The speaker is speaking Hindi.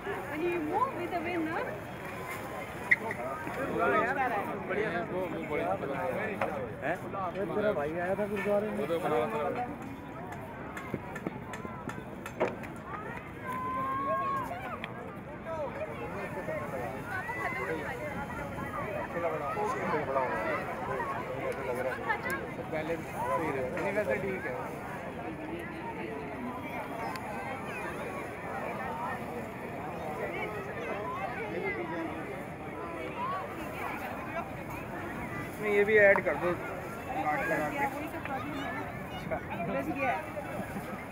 When you move with the wind, ना? बढ़िया है वो बढ़िया है। तेरा भाई आया था गुरुद्वारे में। वो तो बना था। पहले नहीं वैसे ठीक है। ये भी ऐड कर दो काट लगा के। अच्छा